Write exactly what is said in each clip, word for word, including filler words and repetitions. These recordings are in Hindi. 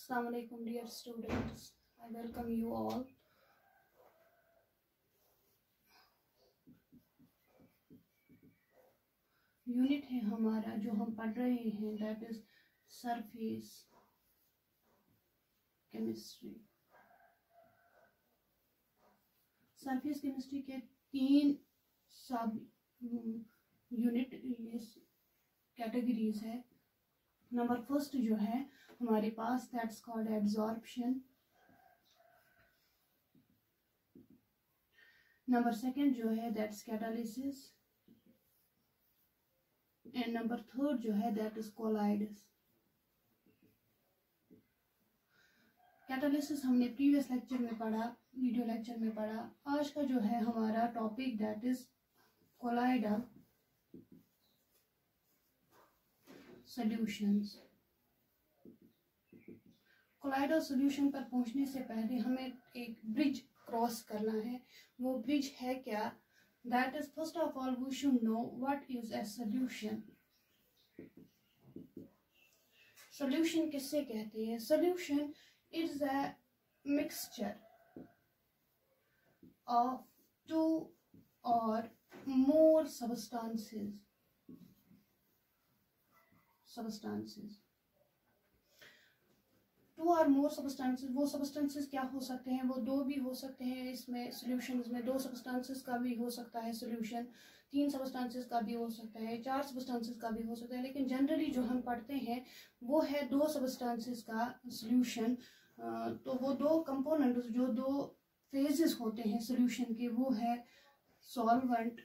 Assalamu alaikum dear students, I welcome you all. Unit है हमारा जो हम पढ़ रहे हैं, that is surface chemistry. Surface chemistry के तीन सब यूनिट कैटेगरीज है। नंबर फर्स्ट जो है हमारे पास that's called absorption. Number second जो है that's catalysis and number third जो है दैट इज कोलाइडस। कैटालिसिस हमने प्रीवियस लेक्चर में पढ़ा, वीडियो लेक्चर में पढ़ा। आज का जो है हमारा topic that is colloidal solutions. Colloidal solution पर पहुंचने से पहले हमें एक ब्रिज क्रॉस करना है। वो ब्रिज है क्या? That is first of all we should know what is a solution. Solution किससे कहते हैं? Solution is a mixture of two और मोर substances substances टू और मोर सबस्टांसेस। वो सबस्टांसेस क्या हो सकते हैं? वो दो भी हो सकते हैं। इसमें सॉल्यूशंस में दो सबस्टांसेस का भी हो सकता है सॉल्यूशन, तीन सबस्टांसेस का भी हो सकता है, चार सबस्टांसेस का भी हो सकता है। लेकिन जनरली जो हम पढ़ते हैं वो है दो सबस्टांसेस का सॉल्यूशन। तो वो दो कंपोनेंट्स, जो दो फेजेस होते हैं सॉल्यूशन के, वो है solvent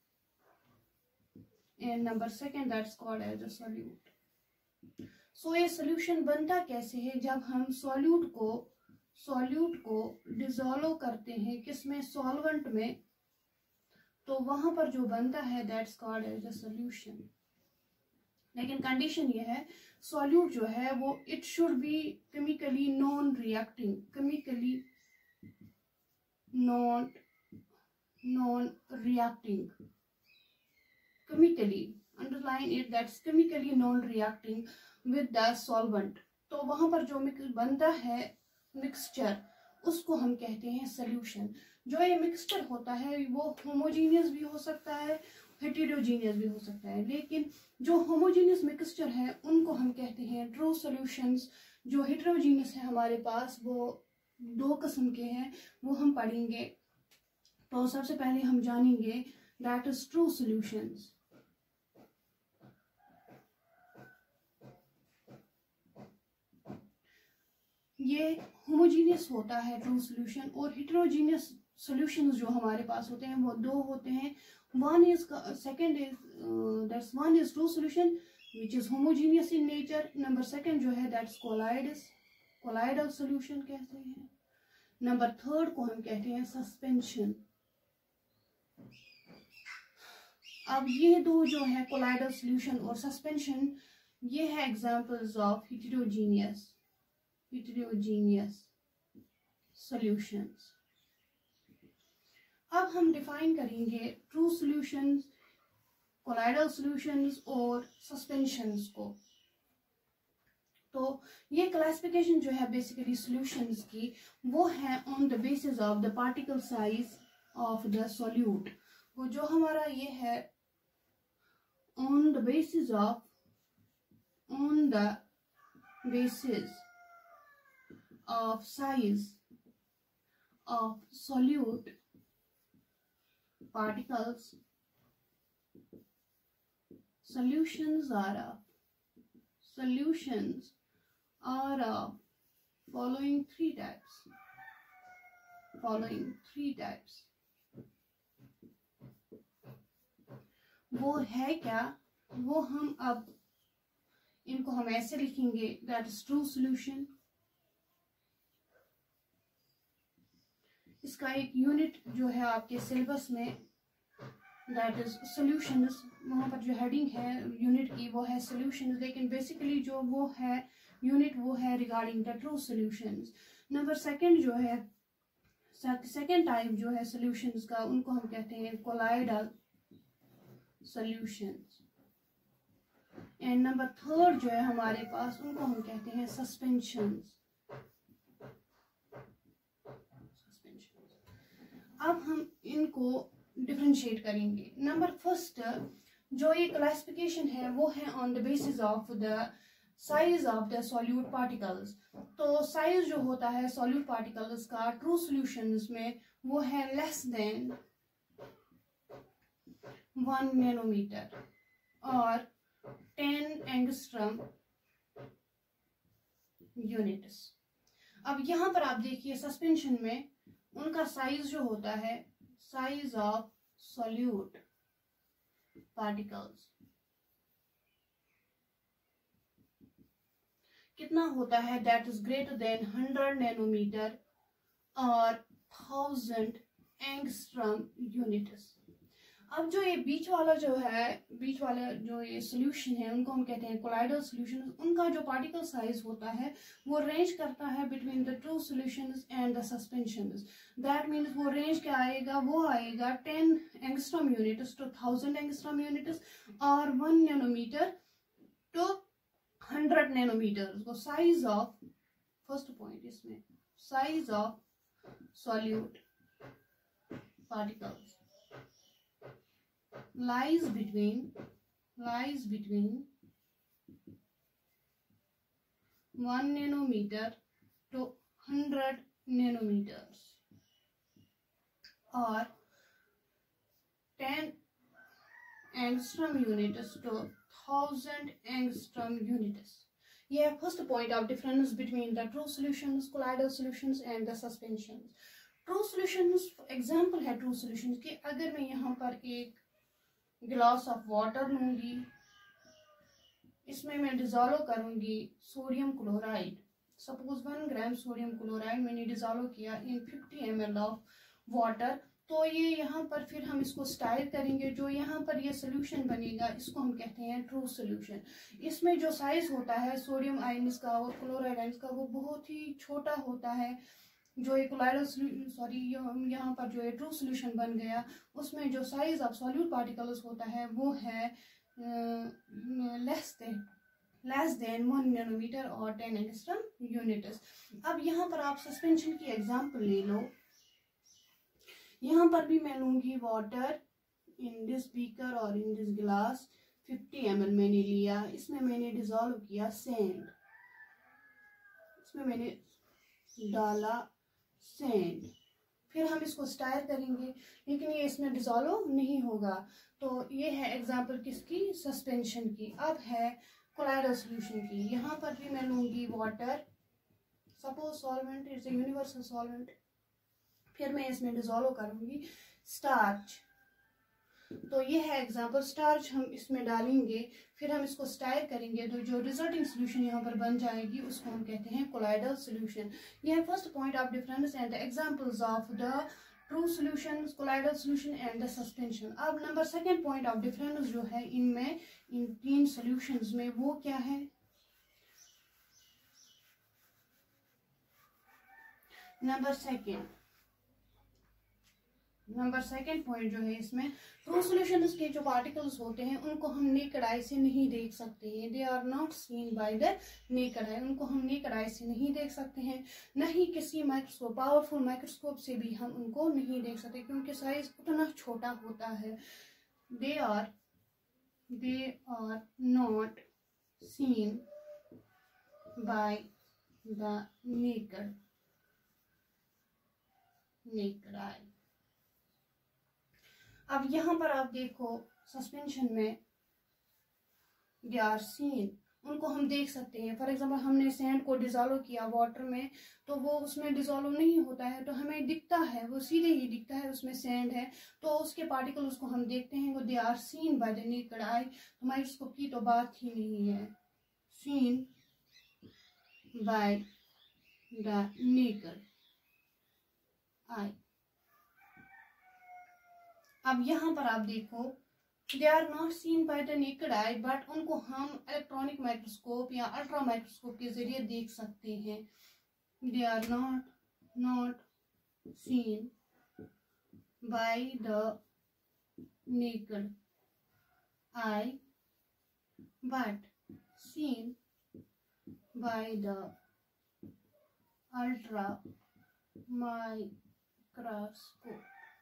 and number second that's called as a solute. So ये सॉल्यूशन बनता कैसे है? जब हम सॉल्यूट को सॉल्यूट को डिसॉल्व करते हैं किसमें? सॉल्वेंट में, तो वहां पर जो बनता है that's called as a solution. लेकिन कंडीशन ये है, सॉल्यूट जो है वो it should be chemically non reacting, chemically non non reacting, chemically underline it, that's chemically non reacting with the solvent। तो वहां पर जो बनता है मिक्सचर उसको हम कहते हैं सॉल्यूशन। जो ये मिक्सचर होता है वो होमोजीनियस भी हो सकता है, हेटेरोजीनियस भी हो सकता है। लेकिन जो होमोजीनियस मिक्सचर है उनको हम कहते हैं ट्रू सॉल्यूशंस। जो हेटेरोजीनियस है हमारे पास वो दो किस्म के हैं, वो हम पढ़ेंगे। तो सबसे पहले हम जानेंगे दैट इज ट्रू सॉल्यूशंस। ये होमोजीनियस होता है ट्रू सॉल्यूशन, और हेटेरोजीनियस सॉल्यूशंस जो हमारे पास होते हैं वो दो होते हैं। One is second is that's one is true solution which is homogeneous in nature. Number second जो है दैट्स कोलाइडस, कोलाइडल सॉल्यूशन कहते हैं। नंबर थर्ड को हम कहते हैं सस्पेंशन। अब ये दो जो है कोलाइडल सॉल्यूशन और सस्पेंशन, ये है examples of heterogeneous heterogeneous solutions। अब हम डिफाइन करेंगे ट्रू सॉल्यूशंस, कोलाइडल सॉल्यूशंस और सस्पेंशंस को। तो ये क्लासिफिकेशन जो है बेसिकली सॉल्यूशंस की, वो है on the basis of the particle size of the solute. वो जो हमारा ये है on the basis of on the basis of size of solute particles, solutions are of solutions are of following three types following three types। वो है क्या? वो हम अब इनको हम ऐसे लिखेंगे दैट इज ट्रू सॉल्यूशन। इसका एक यूनिट जो है आपके सिलेबस में दैट इज सॉल्यूशंस, वहां पर जो हेडिंग है यूनिट की वो है सॉल्यूशंस। लेकिन बेसिकली जो वो है यूनिट वो है regarding the true solutions. Number second जो है सेकंड टाइप जो है सॉल्यूशंस का, उनको हम कहते हैं colloidal solutions. And number third जो है हमारे पास, उनको हम कहते हैं सस्पेंशंस। अब हम इनको डिफरेंशिएट करेंगे। नंबर फर्स्ट जो ये क्लासिफिकेशन है वो है on the basis of the size of the solute particles. तो साइज जो होता है सॉल्यूट पार्टिकल्स का ट्रू सॉल्यूशंस में वो है लेस देन वन नैनोमीटर और टेन एंगस्ट्रम यूनिट्स। अब यहाँ पर आप देखिए सस्पेंशन में उनका साइज जो होता है साइज ऑफ सॉल्यूट पार्टिकल्स कितना होता है, that is greater than hundred nanometer और थाउजेंड एंगस्ट्रम यूनिट्स। अब जो ये बीच वाला जो है बीच वाला जो ये सोल्यूशन है उनको हम कहते हैं कोलाइडल सोल्यूशन। उनका जो पार्टिकल साइज होता है वो रेंज करता है between the true solutions and the suspensions. That means वो रेंज क्या आएगा, वो आएगा ten angstrom units to thousand angstrom units और one nanometer to hundred nanometer. को साइज ऑफ फर्स्ट पॉइंट इसमें size of solute particles lies between lies between one nanometer to hundred nanometers or ten angstrom units to thousand angstrom units. ये है first point of difference between the true solutions, colloidal solutions and the suspensions. True solutions example है ट्रू सॉल्यूशंस की, अगर मैं यहाँ पर एक गिलास ऑफ वाटर लूंगी, इसमें मैं डिजोल्व करूंगी sodium chloride, suppose one gram sodium chloride मैंने डिजोल्व किया in fifty M L of water. तो ये यहाँ पर फिर हम इसको स्टाइल करेंगे, जो यहाँ पर ये सोल्यूशन बनेगा इसको हम कहते हैं ट्रू सोल्यूशन। इसमें जो साइज होता है सोडियम आयन्स का और क्लोराइड आयन्स का वो बहुत ही छोटा होता है। जो एक कोलाइडल सॉरी यहाँ पर जो है ट्रू सोल्यूशन बन गया उसमें जो साइज ऑफ सॉल्यूट पार्टिकल्स होता है वो है less than less than one nanometer और टेन एंगस्ट्रम यूनिट्स। अब यहाँ पर आप सस्पेंशन की एग्जांपल ले लो। यहाँ पर भी मैं लूंगी वाटर इन दिस बीकर और इन दिस गिलास, फिफ्टी एम एल मैंने लिया, इसमें मैंने डिजोल्व किया सैंड, इसमें मैंने डाला सैंड, फिर हम इसको स्टायर करेंगे लेकिन ये इसमें डिजोल्व नहीं होगा। तो ये है एग्जांपल किसकी, सस्पेंशन की। अब है कोलाइडल सॉल्यूशन की। यहाँ पर भी मैं लूंगी water, suppose solvent it's a universal solvent, फिर मैं इसमें डिजोल्व करूंगी स्टार्च। तो ये है एग्जांपल, स्टार्च हम इसमें डालेंगे फिर हम इसको स्टायर करेंगे तो जो रिजल्टिंग सोल्यूशन यहाँ पर बन जाएगी उसको हम कहते हैं कोलाइडल सोल्यूशन। ये है first point of difference and the examples of the true solutions, colloidal solution and the suspension. अब number second point of difference जो है इनमें इन तीन सॉल्यूशंस में वो क्या है, number second number second point जो है इसमें ट्रू सॉल्यूशंस के जो पार्टिकल्स होते हैं उनको हम नेकेड आई से नहीं देख सकते हैं। They are not seen by the naked eye, उनको हम नेकेड आई से नहीं देख सकते हैं, न ही किसी माइक्रोस्कोप पावरफुल माइक्रोस्कोप से भी हम उनको नहीं देख सकते क्योंकि साइज उतना छोटा होता है। They are they are not seen by the naked naked eye. अब यहाँ पर आप देखो सस्पेंशन में दे आर सीन, उनको हम देख सकते हैं। फॉर एग्जांपल हमने सैंड को डिजोल्व किया वाटर में तो वो उसमें डिजोल्व नहीं होता है तो हमें दिखता है, वो सीधे ही दिखता है उसमें सैंड है तो उसके पार्टिकल उसको हम देखते हैं, वो they are seen by the naked eye. Microscope की तो बात ही नहीं है, seen by the naked eye. अब यहाँ पर आप देखो they are not seen by the naked eye but उनको हम इलेक्ट्रॉनिक माइक्रोस्कोप या अल्ट्रा माइक्रोस्कोप के जरिए देख सकते हैं। They are not not seen by the naked eye but seen by the ultra microscope.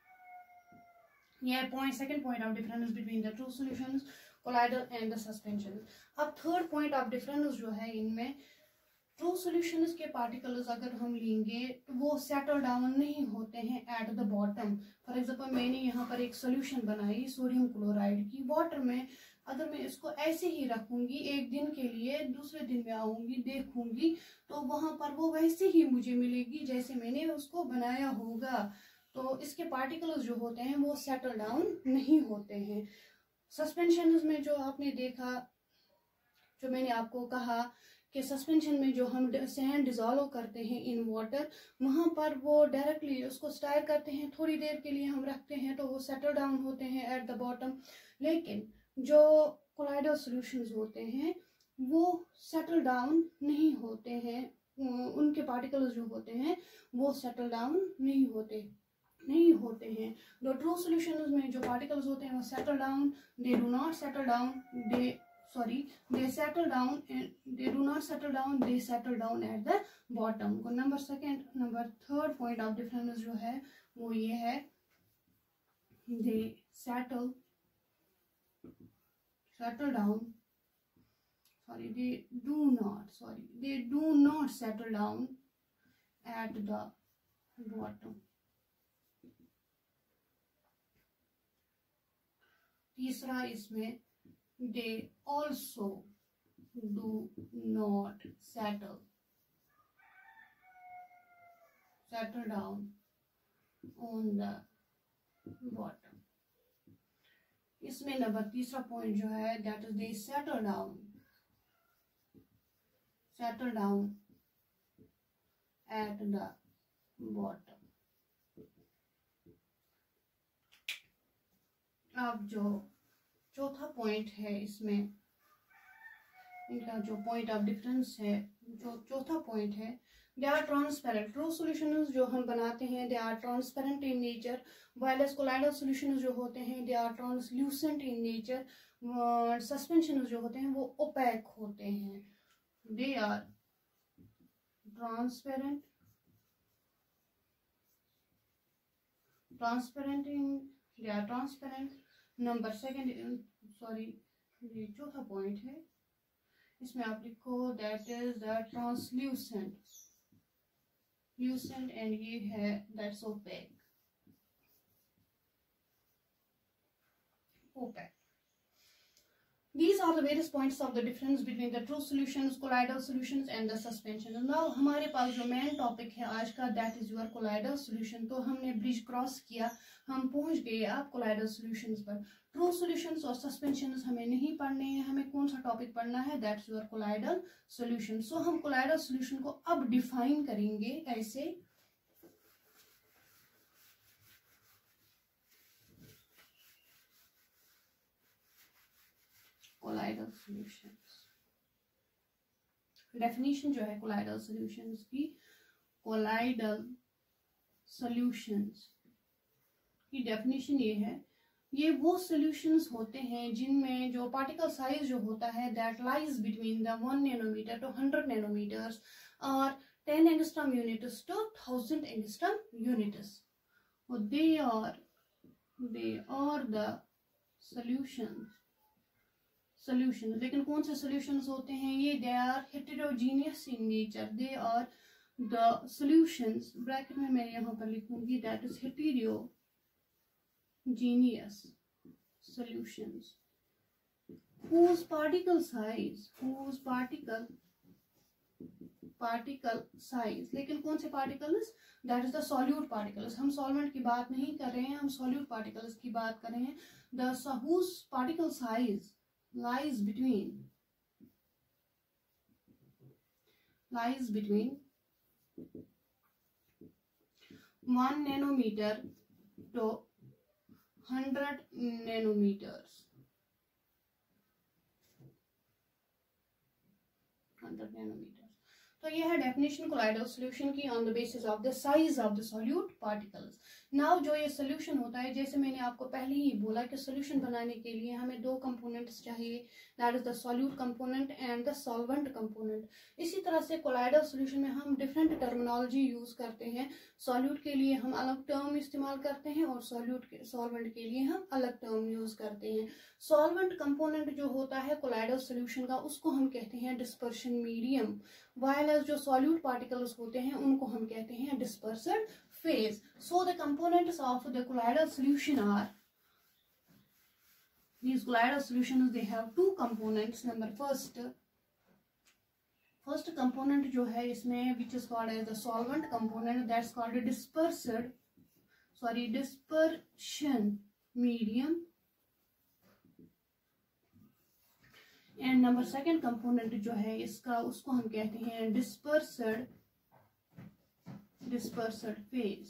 ये point second point of difference between the true solutions, colloidal and the suspension. अब थर्ड पॉइंट ऑफ डिफरेंस जो है इनमें, ट्रू सॉल्यूशंस के पार्टिकल्स अगर हम लेंगे तो वो सेटल डाउन नहीं होते हैं at the bottom. For example मैंने यहाँ पर एक सॉल्यूशन बनाई सोडियम क्लोराइड की वाटर में, अगर मैं इसको ऐसे ही रखूंगी एक दिन के लिए, दूसरे दिन में आऊंगी देखूंगी तो वहां पर वो वैसे ही मुझे मिलेगी जैसे मैंने उसको बनाया होगा। तो इसके पार्टिकल्स जो होते हैं वो सेटल डाउन नहीं होते हैं। सस्पेंशन में जो आपने देखा, जो मैंने आपको कहा कि सस्पेंशन में जो हम सैंड डिजोल्व करते हैं इन वाटर, वहां पर वो डायरेक्टली उसको स्टायर करते हैं, थोड़ी देर के लिए हम रखते हैं तो वो सेटल डाउन होते हैं एट द बॉटम। लेकिन जो कोलाइडल सॉल्यूशंस होते हैं वो सेटल डाउन नहीं होते हैं, उनके पार्टिकल्स जो होते हैं वो सेटल डाउन नहीं होते नहीं होते हैं। द ट्रू सॉल्यूशंस में जो पार्टिकल्स होते हैं वो settle down, they do not settle down, they sorry they settle down and they do not settle down, they settle down at the bottom। को number second number third point of difference जो है वो ये है, they settle settle down sorry they do not sorry they do not settle down at the bottom। तीसरा इसमें, they also do not settle settle down on the bottom। इसमें नंबर तीसरा पॉइंट जो है that is they settle down settle down at the bottom। अब जो चौथा पॉइंट है इसमें, इनका जो पॉइंट ऑफ डिफरेंस है, जो चौथा पॉइंट है, they are transparent. True solutions जो हम बनाते हैं they are transparent in nature, wireless colloidal solutions जो होते हैं they are translucent in nature. Suspension जो होते हैं वो ओपेक होते हैं। They are transparent transparent in they are transparent. Number second sorry ये चौथा पॉइंट है, इसमें आप लिखो that is the translucent lucent and ये है that's opaque opaque. These are the various points of the difference between the true solutions, colloidal solutions and the suspension। Now हमारे पास जो मेन टॉपिक है आज का that is your colloidal solution। तो हमने ब्रिज क्रॉस किया, हम पहुंच गए आप colloidal solutions पर। ट्रू सॉल्यूशंस और सस्पेंशंस हमें नहीं पढ़ने हैं, हमें कौन सा टॉपिक पढ़ना है that's your colloidal solution. So हम कोलाइडल सॉल्यूशन को अब डिफाइन करेंगे ऐसे, कोलाइडल सॉल्यूशंस डेफिनेशन जो है कोलाइडल सॉल्यूशंस की, कोलाइडल सॉल्यूशंस की डेफिनेशन ये है, ये वो सॉल्यूशंस होते हैं जिनमें जो पार्टिकल साइज जो होता है that lies between the one nanometer to hundred nanometers और ten angstrom units to thousand angstrom units. They are they are the solutions solution. लेकिन कौन से सॉल्यूशंस होते हैं ये, they are heterogeneous in nature, they are the solutions, bracket में मैं यहाँ पर लिखूंगी that is hetero genius solutions whose particle size whose particle particle size लेकिन कौन से particles, that is the solute particles। हम solvent की बात नहीं कर रहे हैं, हम solute particles की बात कर रहे हैं। the whose particle size lies between lies between one nanometer to hundred nanometers hundred nanometers. तो ये है डेफिनेशन कोलाइडल सॉल्यूशन की on the basis of the size of the solute particles. Now जो ये सॉल्यूशन होता है, जैसे मैंने आपको पहले ही बोला कि सॉल्यूशन बनाने के लिए हमें दो कंपोनेंट्स चाहिए, that is the solute component and the solvent component. इसी तरह से कोलाइडल सॉल्यूशन में हम डिफरेंट टर्मिनोलॉजी यूज करते हैं। सॉल्यूट के लिए हम अलग टर्म इस्तेमाल करते हैं और सॉल्यूट के सॉल्वेंट के लिए हम अलग टर्म यूज करते हैं। सॉल्वेंट कंपोनेंट जो होता है कोलाइडल सॉल्यूशन का, उसको हम कहते हैं डिस्पर्शन मीडियम, वाइल एज जो सॉल्यूट पार्टिकल्स होते हैं उनको हम कहते हैं डिस्पर्सड phase. So the components of the colloidal solution are, these colloidal solutions they have two components. Number first first component जो है इसमें which is called as the solvent component, that's called a dispersed sorry dispersion medium, and number second component जो है इसका उसको हम कहते हैं dispersed डिस्पर्सड फेज।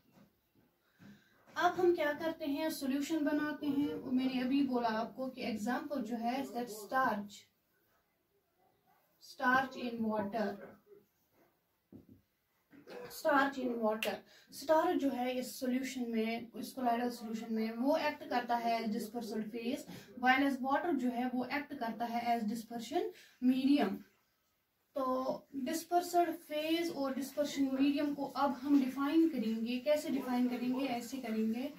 अब हम क्या करते हैं, सॉल्यूशन बनाते हैं। और मैंने अभी बोला आपको कि एग्जांपल जो है that starch starch in water starch in water starch जो है इस सॉल्यूशन में, इस कोलाइडल सॉल्यूशन में वो एक्ट करता है as dispersal phase, while as water जो है वो एक्ट करता है एज डिस्पर्शन मीडियम। तो डिस्पर्सड फेज और डिस्पर्शन मीडियम को अब हम डिफाइन करेंगे। कैसे डिफाइन करेंगे, ऐसे करेंगे।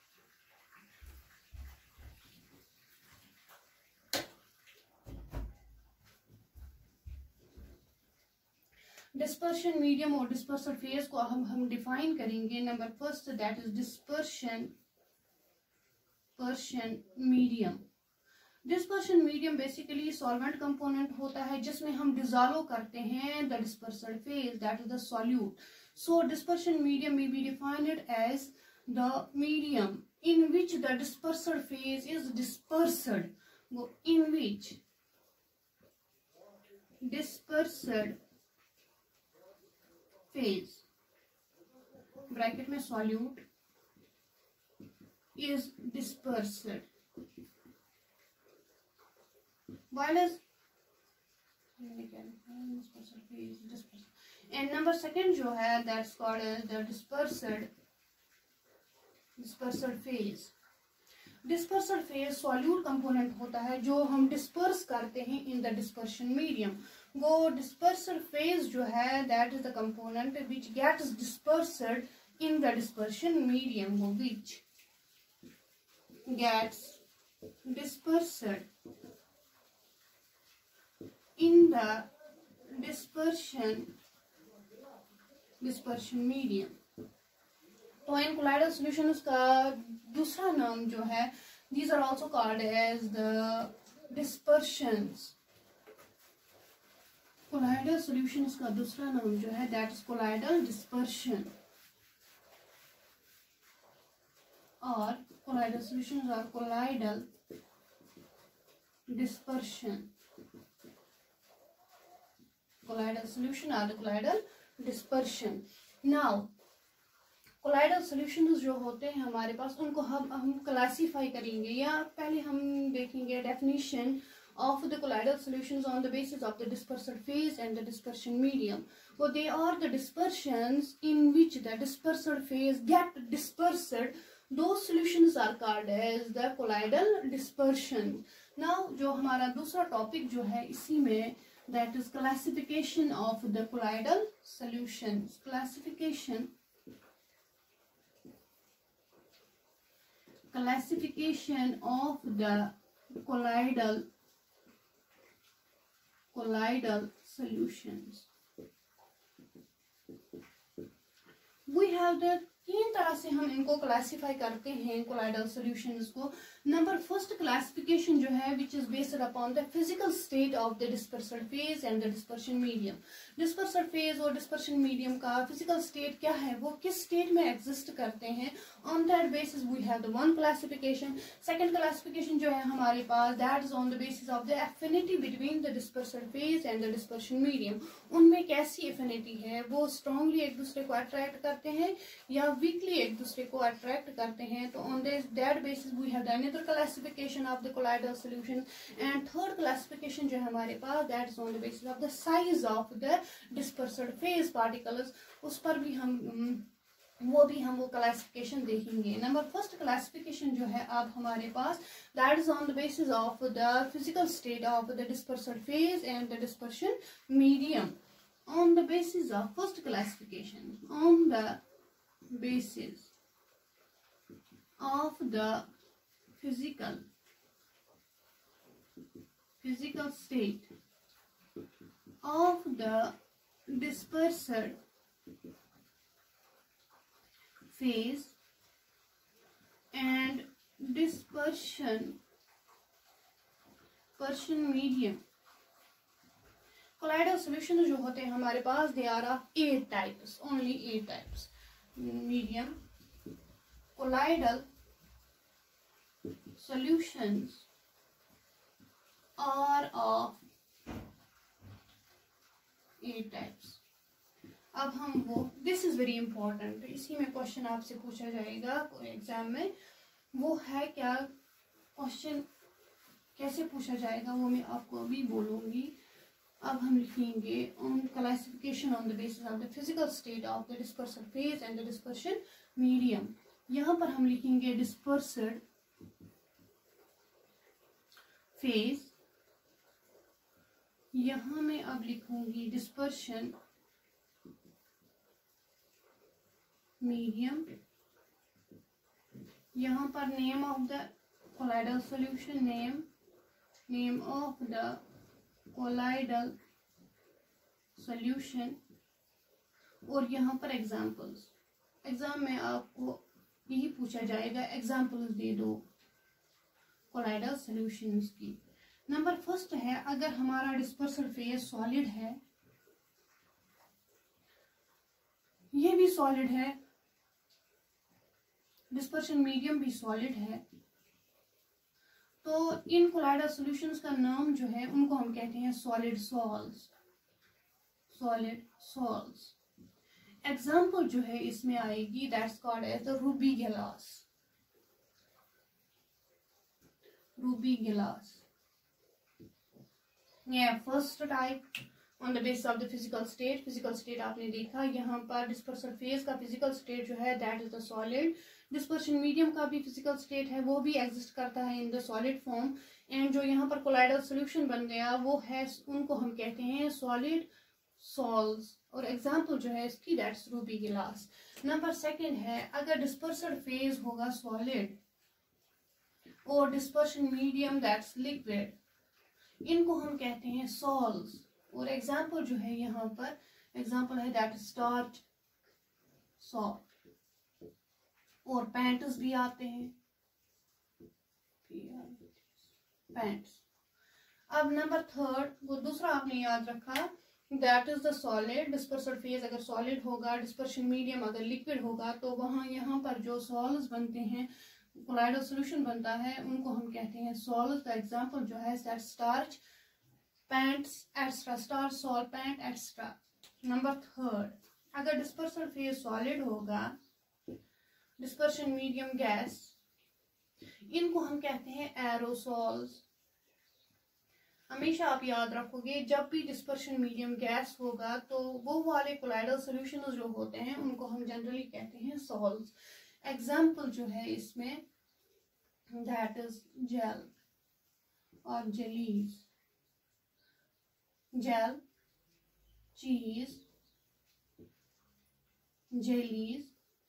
डिस्पर्शन मीडियम और डिस्पर्सड फेज को हम हम डिफाइन करेंगे। Number first that is dispersion persion medium. Dispersion medium basically solvent component होता है जिसमें हम डिसॉल्व करते हैं the dispersed phase, that is the solute. So dispersion medium may be defined as the medium in which the dispersed phase is dispersed, वो in which dispersed phase bracket में solute is dispersed, while as and number second जो है that's called as the dispersed dispersed phase। dispersed phase solute component होता है जो हम disperse करते हैं in the dispersion medium। वो dispersed phase जो है that is the component which gets dispersed in the dispersion medium, वो which gets dispersed in the dispersion dispersion medium। तो इन कोलाइडल सॉल्यूशंस का दूसरा नाम जो है, these are also called as the dispersions। Colloidal solutions का दूसरा नाम जो है that is colloidal dispersion, और colloidal solutions are colloidal dispersion। colloidal solution or the colloidal dispersion। now colloidal solutions जो होते हैं हमारे पास, उनको हम हम क्लासीफाई करेंगे, या पहले हम देखेंगे definition of the colloidal solutions on the basis of the dispersed phase and the dispersion medium। so they are the dispersions in which the dispersed phase get dispersed, those solutions are called as the colloidal dispersion। now जो हमारा दूसरा टॉपिक जो है इसी में, that is classification of the colloidal solutions। classification classification of the colloidal colloidal solutions। we have the तीन तरह से हम इनको क्लासिफाई करते हैं कोलाइडल सॉल्यूशंस को। नंबर फर्स्ट क्लासिफिकेशन जो है which is based upon the physical state of the dispersed phase and the dispersion medium. Dispersed phase और डिस्पर्शन मीडियम का फिजिकल स्टेट क्या है, वो किस स्टेट में एग्जिस्ट करते हैं, on that basis we have the one classification. Second classification जो है हमारे पास, that is on the basis of the affinity between the dispersed phase and the dispersion medium. उनमें कैसी एफिनिटी है, वो स्ट्रांगली एक दूसरे को अट्रैक्ट करते हैं या वीकली एक दूसरे को अट्रैक्ट करते हैं। तो on this that basis we have done another classification of the colloidal solution. And third classification जो है हमारे पास, that is on the basis of the size of the dispersed phase particles. उस पर भी हम वो भी हम वो क्लासिफिकेशन देखेंगे। नंबर फर्स्ट क्लासिफिकेशन जो है अब हमारे पास, that is on the basis of the physical state of the dispersed phase and the dispersion medium. On the basis of first classification, on the basis of the physical physical state of the dispersed phase and dispersion dispersion medium, colloidal solution जो होते हैं हमारे पास, they are of eight types, only eight types. Medium colloidal solutions are of eight types. अब हम वो, दिस इज वेरी इंपॉर्टेंट, इसी में क्वेश्चन आपसे पूछा जाएगा एग्जाम में। वो है क्या क्वेश्चन, कैसे पूछा जाएगा वो मैं आपको अभी बोलूंगी। अब हम लिखेंगे on classification on the basis of the physical state of the dispersed phase and the dispersion medium. यहाँ पर हम लिखेंगे डिस्पर्स्ड फेज, यहाँ मैं अब लिखूंगी डिस्पर्शन मीडियम। यहाँ पर name of the colloidal solution, name name of the colloidal solution, और यहाँ पर एग्जाम्पल्स। एग्जाम में आपको यही पूछा जाएगा, एग्जाम्पल्स दे दो कोलाइडल सॉल्यूशंस की। नंबर फर्स्ट है, अगर हमारा डिस्पर्स्ड फेज सॉलिड है, ये भी सॉलिड है, डिस्पर्शन मीडियम भी सॉलिड है, तो इन कोलाइडल सॉल्यूशंस का नाम जो है उनको हम कहते हैं solid salts, solid salts. Example जो है इसमें आएगी, that's called as the ruby glass, ruby glass. ये first type on the basis of the physical state. Physical state आपने देखा, यहाँ पर डिस्पर्सन फेज का फिजिकल स्टेट जो है that is the solid. Dispersion medium का भी फिजिकल स्टेट है, वो भी एग्जिस्ट करता है in the solid form. And जो यहाँ पर कोलाइडल सॉल्यूशन बन गया वो है, उनको हम कहते हैं सॉलिड सॉल्ट्स। और एग्जाम्पल जो है इसकी that's ruby glass. Number second है, अगर डिस्पर्सन फेज होगा सॉलिड और डिस्पर्शन मीडियम दैट्स लिक्विड, इनको हम कहते हैं सॉल्ट्स। और एग्जाम्पल जो है यहाँ पर एग्जाम्पल है दैट स्टार्च सॉल्ट, और पैंट्स भी आते हैं, पैंट्स। अब नंबर थर्ड, वो दूसरा आपने याद रखा, that is the solid. Dispersion phase अगर सॉलिड होगा, डिस्पर्शन मीडियम अगर लिक्विड होगा, तो वहां यहाँ पर जो सॉल्ट्स बनते हैं, कोलाइडल सॉल्यूशन बनता है, उनको हम कहते हैं सॉल्ट्स। द एग्जाम्पल जो है that starch paints extra, starch salt paint extra. Number third, अगर डिस्पर्सन फेज सॉलिड होगा, डिस्पर्शन मीडियम गैस, इनको हम कहते हैं एरोसॉल्स। हमेशा आप याद रखोगे, जब भी डिस्पर्शन मीडियम गैस होगा तो वो वाले कोलाइडल सॉल्यूशंस जो होते हैं उनको हम जनरली कहते हैं सॉल्ट्स। एग्जाम्पल जो है इसमें दैट इज जेल और jellies, gel, cheese, jellies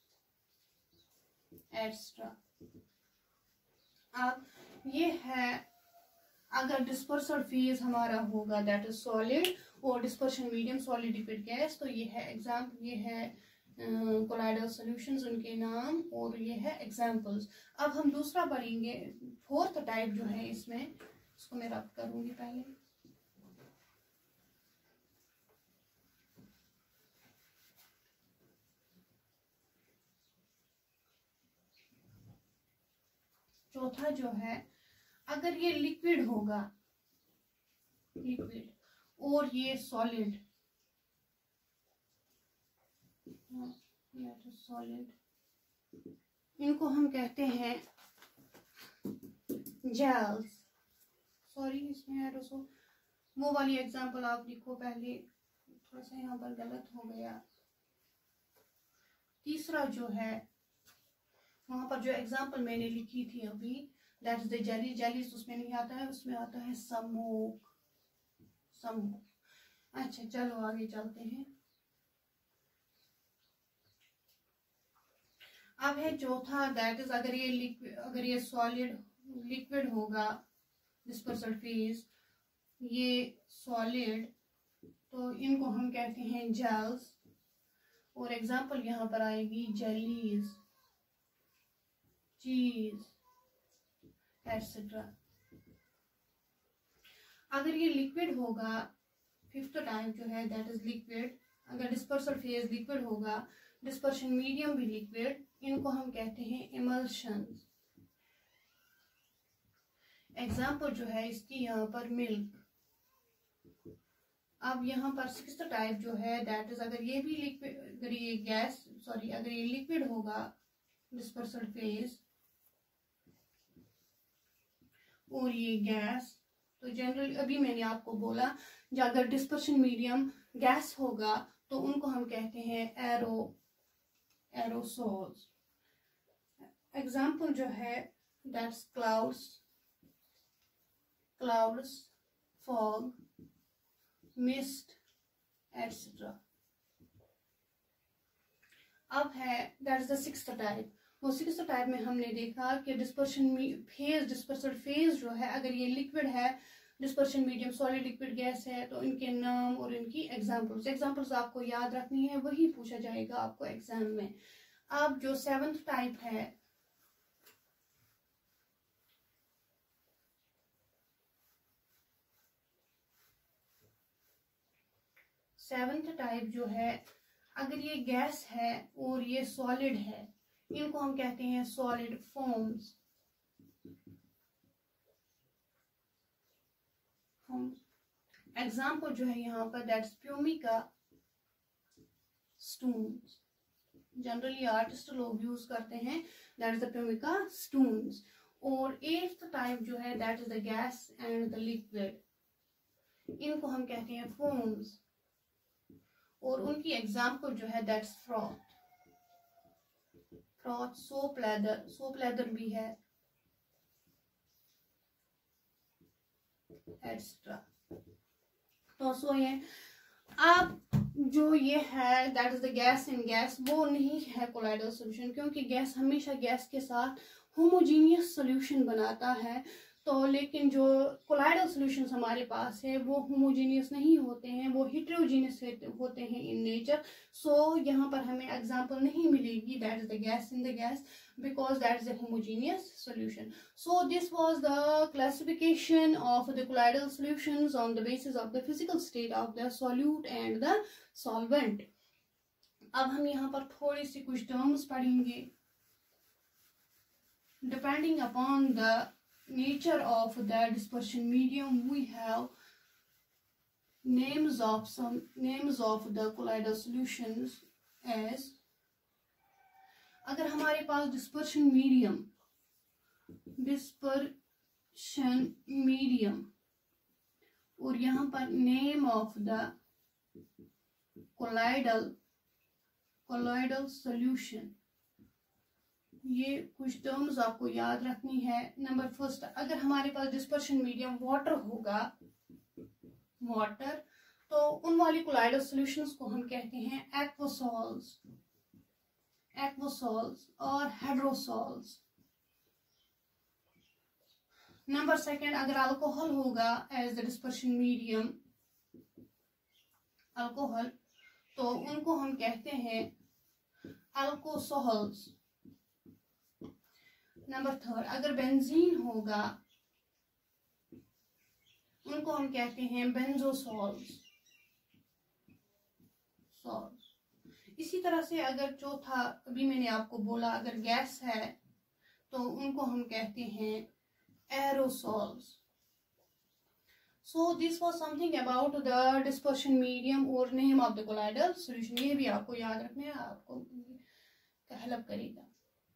extra. अब ये है अगर डिस्पर्सन फेज हमारा होगा दैट इज सॉलिड और dispersion medium solid liquid gas, तो ये है एग्जाम्पल, ये है कोलाइडल सॉल्यूशंस उनके नाम, और ये है एग्जाम्पल्स। अब हम दूसरा पढ़ेंगे, फोर्थ टाइप जो है इसमें, इसको मैं रब करूंगी पहले। चौथा जो है, अगर ये लिक्विड होगा, लिक्विड, और ये सॉलिड, सॉलिड, इनको हम कहते हैं जेल्स। सॉरी इसमें एरोसोल, वो वाली एग्जांपल आप लिखो पहले, थोड़ा सा यहाँ पर गलत हो गया। तीसरा जो है वहां पर जो एग्जांपल मैंने लिखी थी अभी, that is the jelly. Jellies उसमें नहीं आता है, उसमें आता है स्मोक। स्मोक। अच्छा चलो आगे चलते हैं। अब है चौथा, दैट इज अगर ये लिक्विड, अगर ये सॉलिड लिक्विड होगा डिस्पर्सल फेज, ये सॉलिड, तो इनको हम कहते हैं जेल्स। और एग्जांपल यहाँ पर आएगी जेलीज, चीज एटसेट्रा। अगर ये लिक्विड होगा, फिफ्थ टाइप जो है दैट इज लिक्विड, अगर डिस्पर्सल फेज लिक्विड होगा, डिस्पर्शन मीडियम भी लिक्विड, इनको हम कहते हैं इमल्शंस। एग्जांपल जो है इसकी यहाँ पर मिल्क। अब यहाँ पर सिक्स्थ टाइप जो है दैट इज अगर ये भी लिक्विड, अगर ये गैस सॉरी अगर ये लिक्विड होगा डिस्पर्सल फेज और ये गैस, तो जनरली अभी मैंने आपको बोला जो अगर डिस्पर्शन मीडियम गैस होगा तो उनको हम कहते हैं एरो एरोसोल्स। एग्जांपल जो है that's clouds clouds fog, mist etcetera. अब है that is the sixth type. वो सिक्स्थ टाइप में हमने देखा कि डिस्पर्शन फेज, डिस्पर्सल फेज जो है अगर ये लिक्विड है, dispersion medium solid liquid gas है, तो इनके नाम और इनकी एग्जांपल्स एग्जांपल्स आपको याद रखनी है, वही पूछा जाएगा आपको एग्जाम में। अब जो सेवंथ टाइप है, सेवंथ टाइप जो है अगर ये गैस है और ये सॉलिड है, इनको हम कहते हैं सॉलिड फॉर्म्स। एग्जाम्पल जो है यहाँ पर that's pumice stones, generally artist लोग यूज करते हैं, that is the pumice stones. और एट्थ टाइप जो है that is the gas and the liquid, इनको हम कहते हैं फॉर्म्स। और उनकी एग्जाम्पल जो है that's froth froth soap lather, soap lather भी है एक्स्ट्रा। तो सो ये अब जो ये है that is the gas in gas, वो नहीं है कोलाइडल सॉल्यूशन, क्योंकि गैस हमेशा गैस के साथ होमोजीनियस सॉल्यूशन बनाता है। तो लेकिन जो कोलाइडल सॉल्यूशंस हमारे पास है वो होमोजीनियस नहीं होते हैं, वो हेटेरोजीनियस होते हैं इन नेचर। सो यहाँ पर हमें एग्जांपल नहीं मिलेगी that is the gas in the gas, because that is a homogeneous solution. So this was the classification of the colloidal solutions on the basis of the physical state of the solute and the solvent. अब हम यहाँ पर थोड़ी सी कुछ टर्म्स पढ़ेंगे। Depending upon the nature of the dispersion medium, we have names of some names of the colloidal solutions as, अगर हमारे पास डिस्पर्शन मीडियम डिस्पर्शन मीडियम और यहाँ पर name of the colloidal colloidal solution, ये कुछ टर्म्स आपको याद रखनी है। नंबर फर्स्ट, अगर हमारे पास डिस्पर्शन मीडियम वाटर होगा वाटर, तो उन वाली कोलाइडल सॉल्यूशंस को हम कहते हैं एक्वासॉल्स एक्वासॉल्स और हाइड्रोसॉल्स। नंबर सेकेंड, अगर अल्कोहल होगा as the dispersion medium alcohol, तो उनको हम कहते हैं अल्कोसोहल्स। नंबर थर्ड, अगर बेंजीन होगा उनको हम कहते हैं बेंजोसॉल्स सॉल्स। इसी तरह से अगर चौथा, अभी मैंने आपको बोला अगर गैस है तो उनको हम कहते हैं aerosols. So this was something about the dispersion medium और name of the colloidal solution. ये भी आपको याद रखना है, आपको हेल्प करेगा।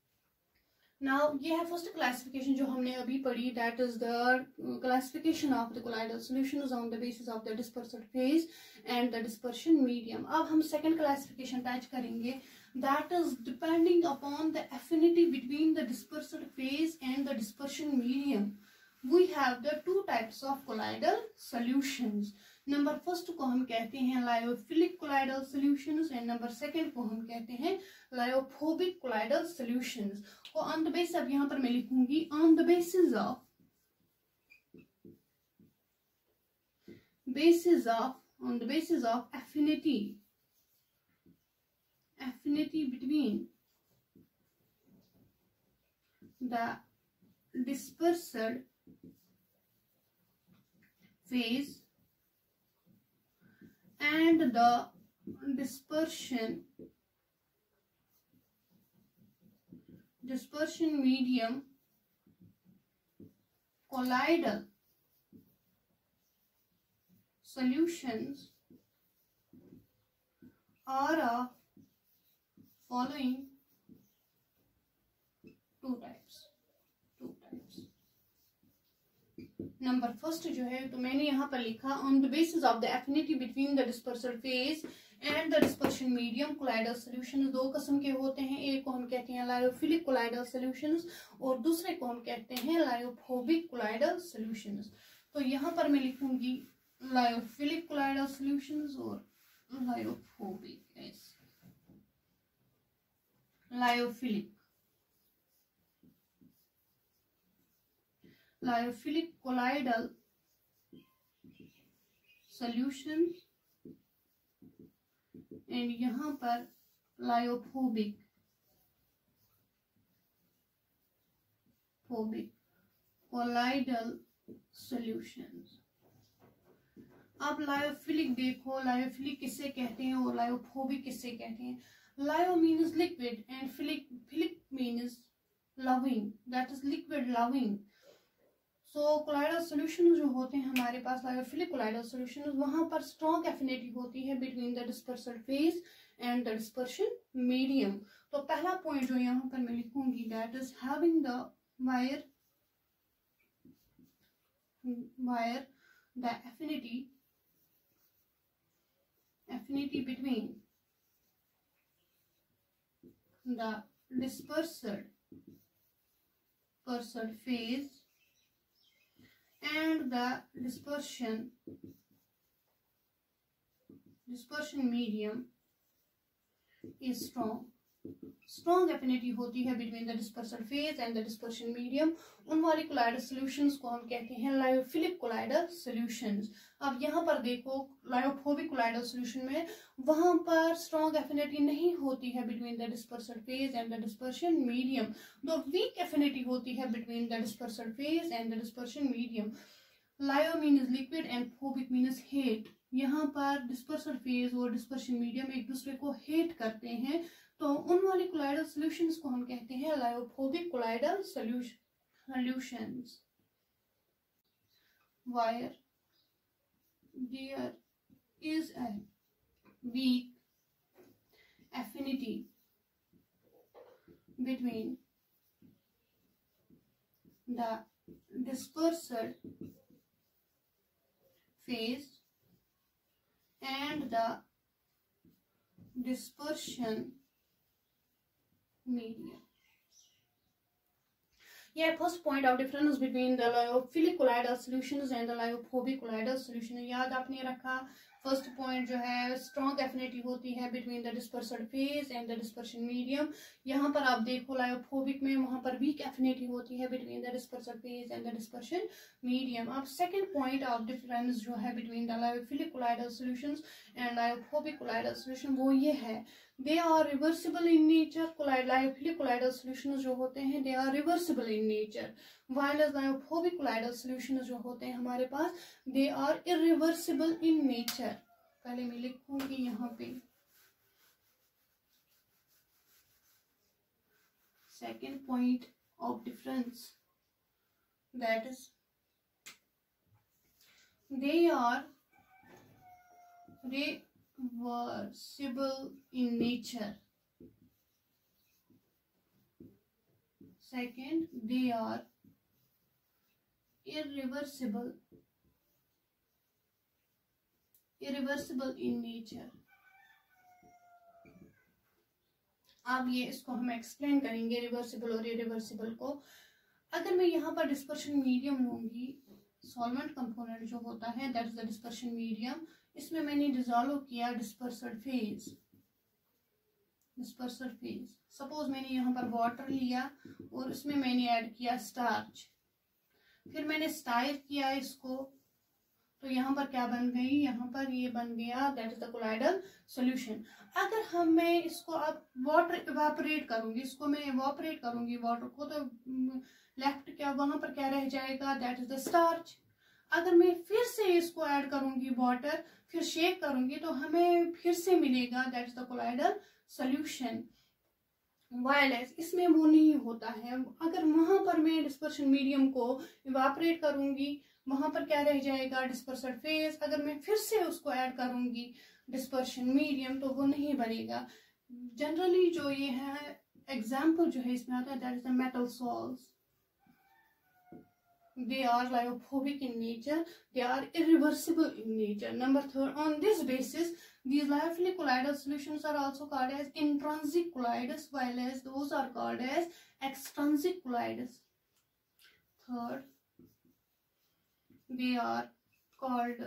नाउ ये है फर्स्ट क्लासिफिकेशन जो हमने अभी पढ़ी, that is the classification of the colloidal solutions on the basis of the dispersion phase and the dispersion medium. अब हम सेकंड क्लासिफिकेशन टच करेंगे, that is depending upon the affinity between the dispersion phase and the dispersion medium we have the two types of colloidal solutions. Number first को हम कहते हैं lyophilic colloidal solutions and number second को हम कहते हैं लायोफोबिक कोलाइडल सॉल्यूशंस। और ऑन द बेस, अब यहां पर मैं लिखूंगी on the basis of basis of on the basis of affinity affinity between the dispersed phase and the dispersion dispersion medium, colloidal solutions are of following two types two types number first जो है तो मैंने यहाँ पर लिखा on the basis of the affinity between the dispersal phase and the dispersion medium colloidal solutions दो किस्म के होते हैं, एक को हम कहते हैं लायोफिलिक कोलाइडल सॉल्यूशंस और दूसरे को हम कहते हैं लायोफोबिक कोलाइडल सॉल्यूशंस। तो यहाँ पर मैं लिखूंगी लायोफिलिक कोलाइडल सॉल्यूशंस और lyophobic. Lyophilic lyophilic colloidal solutions and यहाँ पर लायोफोबिक फोबिक कोलाइडल सॉल्यूशंस। आप लायोफिलिक देखो, लायोफिलिक किससे कहते हैं और लायोफोबिक किससे कहते हैं। Lyo means liquid and philic philic means loving, that is liquid loving. So colloidal solution जो होते हैं हमारे पास लायोफिलिक कोलाइडल सॉल्यूशन, वहां पर स्ट्रॉन्ग एफिनिटी होती है between the dispersal phase and the dispersion medium. तो पहला पॉइंट जो यहाँ पर मैं लिखूंगी, that is having the where where the affinity affinity between the dispersed dispersed phase and the dispersion dispersion medium is strong. Strong affinity होती है between the dispersal phase and the dispersion medium. उन वाली कोलाइडल सॉल्यूशंस को हम कहते हैं लायोफिलिक कोलाइडल सॉल्यूशंस। अब यहाँ पर देखो लायोफोबिक कोलाइडल सॉल्यूशन में वहां पर स्ट्रॉन्ग एफिनिटी नहीं होती है between the dispersal phase and the dispersion medium, दो वीक एफिनिटी होती है between the dispersal phase and the dispersion medium. Lyo means liquid and phobic means hate. यहाँ पर डिस्पर्सल फेज और डिस्पर्शन मीडियम एक दूसरे को हेट करते हैं, तो उन वाली कोलाइडल सॉल्यूशंस को हम कहते हैं lyophobic colloidal solutions. Where there is a weak affinity between the dispersal phase and the dispersion medium. Yeah, first point of difference between the lyophilic colloidal solutions and the lyophobic colloidal solution. याद आपने रखा, फर्स्ट पॉइंट जो है स्ट्रॉन्ग एफिनिटी होती है between the dispersal phase and the dispersion medium. यहाँ पर आप देखो लायोफोबिक में वहां पर वीक एफिनिटी होती है between the dispersal phase and the dispersion medium. अब सेकंड पॉइंट ऑफ डिफरेंस जो है between the lyophilic colloidal solutions and lyophobic colloidal solution वो ये है, they are reversible in nature. Lyophilic colloidal solutions जो होते हैं they are reversible in nature, while as lyophobic colloidal solutions जो होते हैं हमारे पास they are irreversible in nature. पहले मैं लिखूंगी यहाँ पे second point of difference, that is they are reversible in nature Second, they are irreversible, irreversible in nature. अब ये इसको हम एक्सप्लेन करेंगे रिवर्सिबल और इरिवर्सिबल को। अगर मैं यहाँ पर डिस्पर्शन मीडियम लूंगी, सॉल्वेंट कंपोनेंट जो होता है that is the dispersion medium, इसमें मैंने डिसॉल्व किया dispersed phase, dispersed phase. Suppose मैंने यहाँ पर वाटर लिया और उसमें मैंने ऐड किया स्टार्च, फिर मैंने स्टायर किया इसको, तो यहाँ पर क्या बन गई, यहाँ पर ये बन गया that is the colloidal solution. अगर हम मैं इसको अब वाटर इवापोरेट करूंगी, इसको मैं इवापोरेट करूंगी वाटर को, तो लेफ्ट क्या वहां पर क्या रह जाएगा, दैट इज द स्टार्च। अगर मैं फिर से इसको ऐड करूंगी वाटर, फिर शेक करूंगी, तो हमें फिर से मिलेगा that is the colloidal solution. Whereas इसमें वो नहीं होता है। अगर वहां पर मैं डिस्पर्शन मीडियम को इवापोरेट करूंगी, वहां पर क्या रह जाएगा, डिस्पर्सड फेज। अगर मैं फिर से उसको ऐड करूंगी डिस्पर्शन मीडियम, तो वो नहीं बनेगा। जनरली जो ये है एग्जाम्पल जो है इसमें आता है that is the metal salts. They are lyophobic in nature. They are irreversible in nature. Number third, on this basis, these lyophilic colloidal solutions are also called as intrinsic colloids, while as those are called as extrinsic colloids. Third, they are called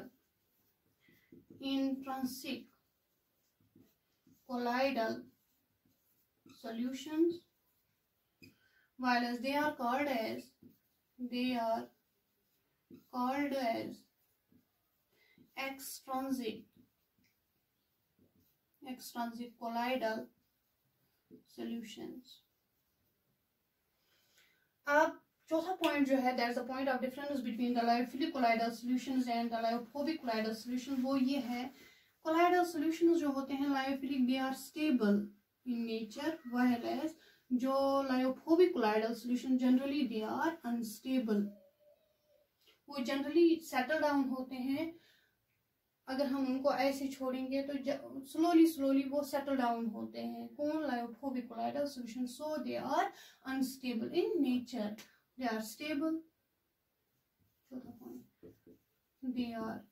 intrinsic colloidal solutions, while as they are called as they are called as extrinsic extrinsic colloidal solutions. अब चौथा पॉइंट जो है that is the point of difference between the lyophilic colloidal solutions and the lyophobic colloidal solution. वो ये है, कोलाइडल सॉल्यूशंस जो होते हैं lyophilic they are stable in nature, while as जो lyophobic colloidal solution generally they are unstable. वो जनरली सेटल डाउन होते हैं, अगर हम उनको ऐसे छोड़ेंगे तो स्लोली स्लोली वो सेटल डाउन होते हैं। कौन, lyophobic colloidal solution. So they are unstable in nature, they are stable. चौथा point, they are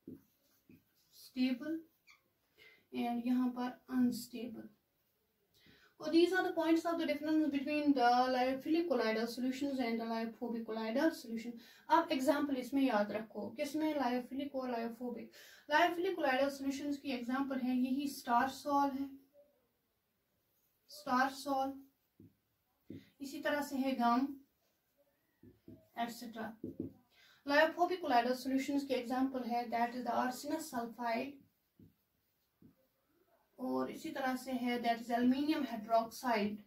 stable and यहाँ पर unstable. So these are the points of the difference between the lyophilic colloidal solutions and the lyophobic colloidal solution. अब एग्जाम्पल इसमें याद रखो, किसमें, लायोफिलिक और लायोफोबिक। लायोफिलिक कोलाइडल सॉल्यूशंस की एग्जाम्पल है यही स्टार सॉल है, स्टार सॉल, इसी तरह से है gum etcetera. Lyophobic colloidal solutions की एग्जाम्पल है that is the arsenious sulphide, और इसी तरह से है that is aluminium hydroxide,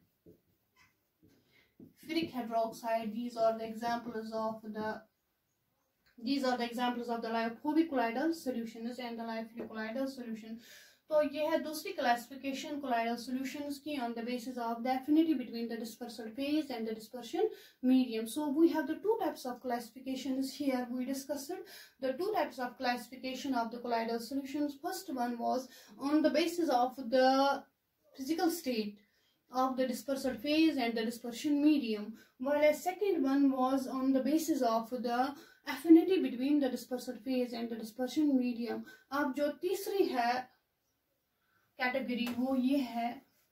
ferric hydroxide. These are the examples of the these are the examples of the lyophobic colloidal solutions and the lyophilic colloidal solution. तो ये है दूसरी क्लासिफिकेशन कोलाइडल सॉल्यूशंस की on the basis of the affinity between the dispersal phase and the dispersion medium. So we have the two types of classifications here. We discussed the two types of classification of the colloidal solutions. First one was on the basis of the physical state of the dispersal phase and the dispersion medium, while a second one was on the basis of the affinity between the dispersal phase and the dispersion medium. अब जो तीसरी है कैटेगरी वो ये है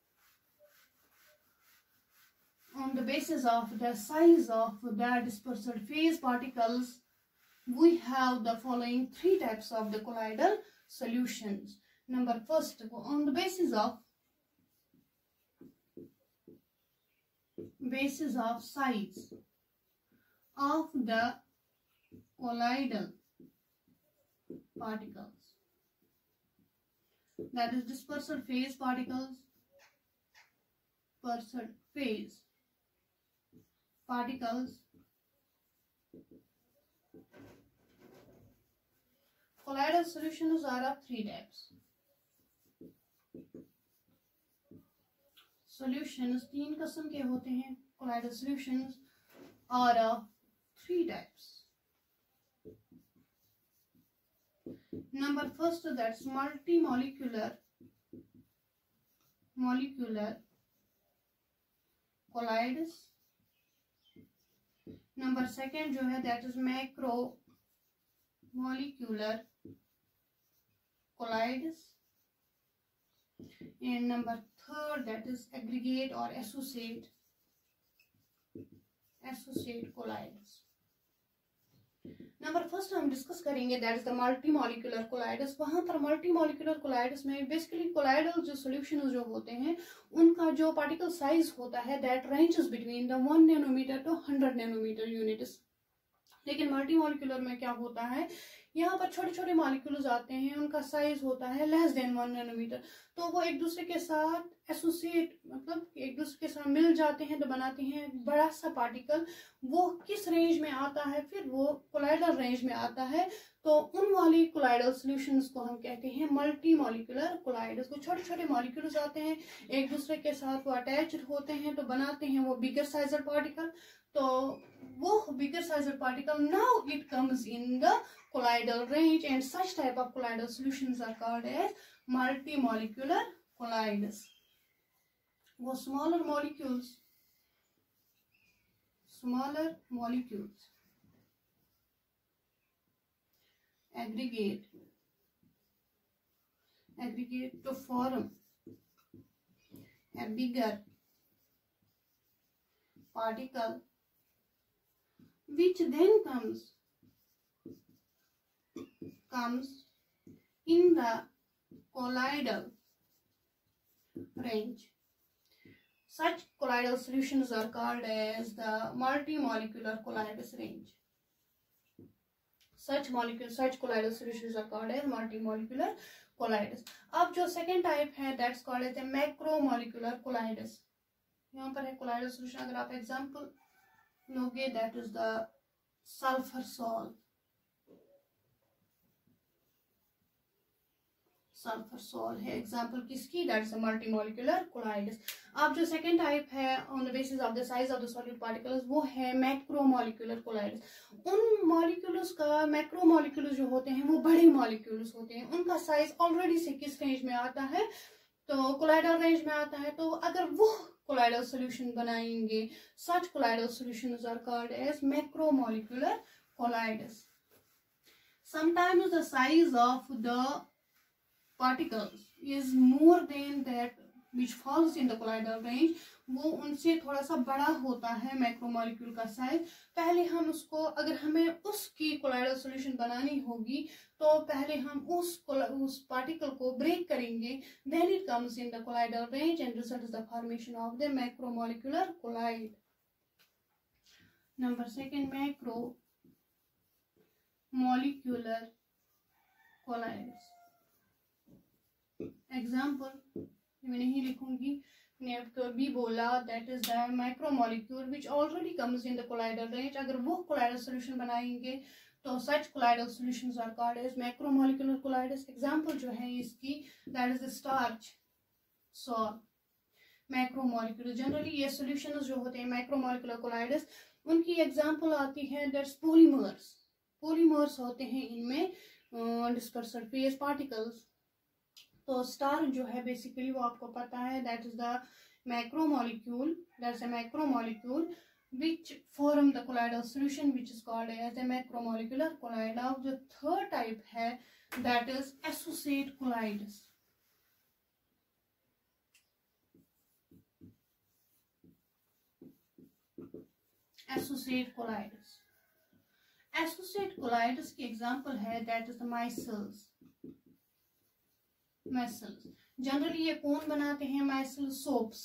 on the basis of the size of the dispersal phase particles. We have the following three types of the colloidal solutions. Number first, on the basis of basis of size of the colloidal particles, that is dispersal phase particles, dispersal phase particles. Colloidal solutions are of three types. Solutions तीन किस्म के होते हैं. Colloidal solutions are of three types. Number first, that's multimolecular molecular colloids. Number second जो है that is macro molecular colloids, and number third that is aggregate or associate associate colloids. Number first हम डिस्कस करेंगे that is the multi molecular colloids. वहां पर मल्टी मॉलिक्यूलर कोलाइडस में बेसिकली कोलाइडल जो सॉल्यूशन जो होते हैं उनका जो पार्टिकल साइज होता है that ranges between the one nanometer to hundred nanometer units. लेकिन मल्टी मॉलिक्यूलर में क्या होता है, यहाँ पर छोटे छोटे मॉलिक्यूल्स आते हैं, उनका साइज होता है लेस देन वन नैनोमीटर, तो वो एक दूसरे के साथ एसोसिएट मतलब एक दूसरे के साथ मिल जाते हैं तो बनाते हैं बड़ा सा पार्टिकल। वो किस रेंज में आता है, फिर वो कोलाइडल रेंज में आता है, तो उन वाली कोलाइडल सॉल्यूशंस को हम कहते हैं मल्टी मॉलिक्यूलर कोलाइडस। वो छोटे छोटे मॉलिक्यूल्स आते हैं, एक दूसरे के साथ वो अटैच्ड होते हैं तो बनाते हैं वो बिगर साइजर पार्टिकल। तो वो bigger sizer particle now it comes in the colloidal range, and such type of colloidal solutions are called as multi-molecular colloids. वो smaller molecules smaller molecules aggregate aggregate to form a bigger particle which then comes comes in the colloidal range. Such colloidal solutions are called as the multi-molecular colloidus range. Such molecule, such colloidal solutions are called as multi-molecular colloidus. अब जो second type है that's called as the macromolecular colloidus. यहाँ पर है colloidal solution, अगर आप example लोगे that is the sulfur salt. Sulphur sol है एग्जांपल किसकी, that is a multi molecular colloids. अब जो सेकंड टाइप है on the basis of the size of the solid particles वो है मैक्रो मॉलिक्यूलर कोलाइडस। उन मॉलिक्यूल्स का मैक्रो मॉलिक्यूल्स जो होते हैं वो बड़े मॉलिक्यूल्स होते हैं, उनका साइज ऑलरेडी से किस रेंज में आता है, तो कोलाइडल रेंज में आता है। तो अगर वो कोलाइडल सॉल्यूशन बनाएंगे such colloidal solutions are called as macro molecular colloids. Sometimes the size of the particles is more than that which falls in the colloidal range, वो उनसे थोड़ा सा बड़ा होता है मैक्रोमोलिक्यूल का साइज। पहले हम उसको अगर हमें उसकी कोलाइडल सॉल्यूशन बनानी होगी तो पहले हम उस उस पार्टिकल को ब्रेक करेंगे, then it comes in the colloidal range and result is the formation of the macromolecular colloid. Number second, macro molecular colloids. Example मैं नहीं लिखूंगी, मैंने आपको अभी बोला that is the micromolecule which already comes in the colloidal range. अगर वो कोलाइडल सॉल्यूशन बनाएंगे तो such colloidal solutions are called as macromolecular colloids. Example जो है इसकी that is the starch salt macromolecule. Generally ये सॉल्यूशंस जो होते हैं मैक्रोमोलिक्यूलर कोलाइडस उनकी एग्जांपल आती है दैट्स पॉलीमर्स। पॉलीमर्स होते हैं इनमें डिस्पर्स्ड फेज पार्टिकल्स। तो स्टार जो है बेसिकली वो आपको पता है that is the macromolecule, that's a macromolecule which form the colloidal solution which is called as a macromolecular colloid. Now the third type है that is associate colloids. Associate colloids. Associate colloids की example है that is the micelles. Micelles. Generally ये कौन बनाते हैं माइसल? सोप्स।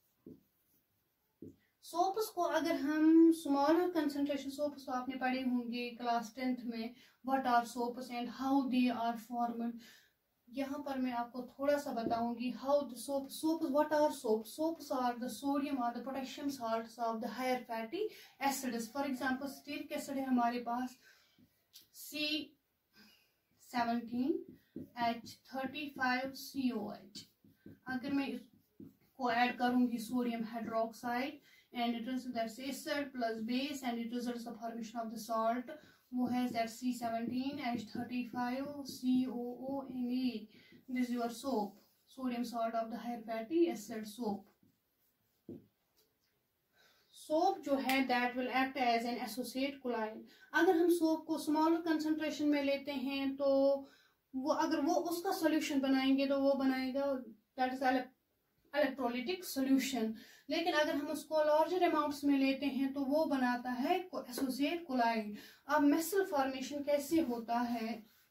सोप्स को अगर हम स्मॉलर कंसंट्रेशन सोप्स तो आपने पढ़े होंगे क्लास टेंथ में, what are soaps and how they are formed. यहाँ पर मैं आपको थोड़ा सा बताऊंगी how the soap soaps what are soaps. Soaps are the sodium और the potassium salts of the higher fatty acids. For example stearic acid है हमारे पास C seventeen H thirty five C O H. अगर मैं इसको ऐड करूंगी sodium hydroxide and it is that's acid plus base and it results the formation of the salt वो है that C seventeen H thirty-five C O O N A. This is your soap, sodium salt of the higher fatty acid soap. Soap जो है that will act as an associate colloid. अगर हम सोप को स्मॉलर कंसंट्रेशन में लेते हैं तो वो अगर वो उसका सोल्यूशन बनाएंगे तो वो बनाएगा दैट इज इलेक्ट्रोलिटिक सोल्यूशन। लेकिन अगर हम उसको लार्जर अमाउंट्स में लेते हैं तो वो बनाता है एसोसिएट कोलाइड। अब मेसल फॉर्मेशन कैसे होता है,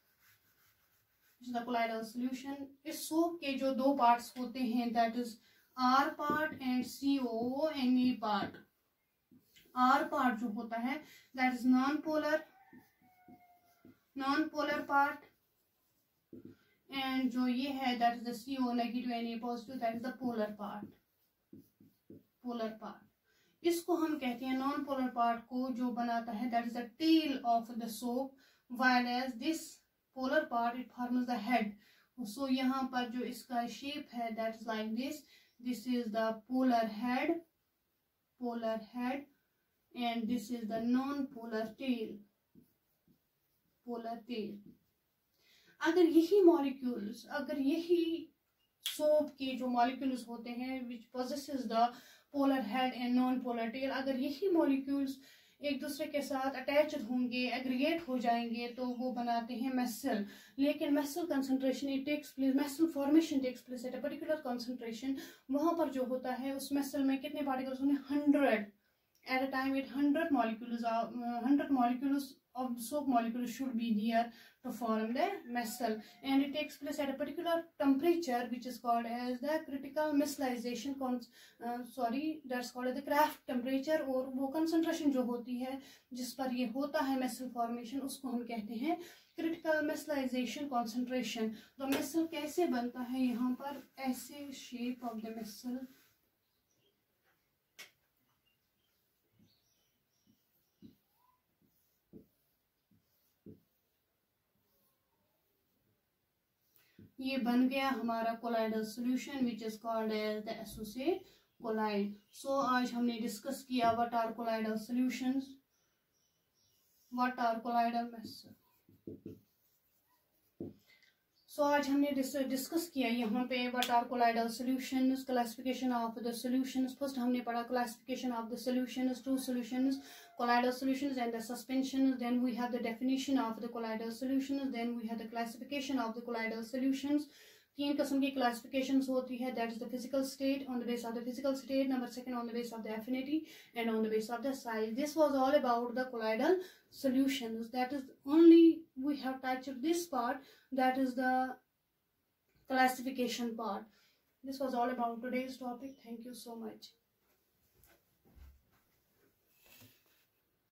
कोलाइडल सोल्यूशन, इस सोप के जो दो पार्ट्स होते हैं that is R part and C O N E part. R part जो होता है that is non polar non polar part, and जो ये है that is the C O negative N A positive that is the polar part polar part. इसको हम कहते हैं नॉन पोलर पार्ट को जो बनाता है that is the tail of the soap, while as this polar part it forms the head. So यहाँ पर जो इसका शेप है that is like this, this is the polar head polar head and this is the non polar tail polar tail. अगर यही मॉलिक्यूल्स अगर यही सोप के जो मॉलिक्यूल्स होते हैं which possesses the polar head and non polar tail, अगर यही मॉलिक्यूल्स एक दूसरे के साथ अटैच्ड होंगे, एग्रीगेट हो जाएंगे तो वो बनाते हैं मेसल। लेकिन micelle concentration it takes place micelle formation takes place at a particular concentration. वहां पर जो होता है उस मेसल में कितने पार्टिकल्स होंगे, hundred at a time it one hundred molecules are uh, one hundred molecules of soap molecules should be there to form the meshel, and it takes place at a particular temperature which is called as the critical meshellization uh, sorry that's called as the Kraft temperature। और वो concentration जो होती है जिस पर ये होता है meshel formation उसको हम कहते हैं critical meshellization concentration। तो meshel कैसे बनता है, यहाँ पर ऐसे shape of the meshel, ये बन गया हमारा colloidal solution which is called as the associate colloid. So आज हमने डिस्कस किया what are colloidal solutions, what are colloidal micelle. So आज हमने डिस्कस किया यहाँ पे what are colloidal solutions, classification of the solutions. First हमने पढ़ा classification of the solutions, true solutions, colloidal solutions and the suspensions. Then we have the definition of the colloidal solutions. Then we have the classification of the colloidal solutions. तीन किस्म की classifications होती है, that is the physical state, on the base of the physical state, number second on the base of the affinity and on the base of the size. This was all about the colloidal solutions. That is only we have touched this part, that is the classification part. This was all about today's topic. Thank you so much.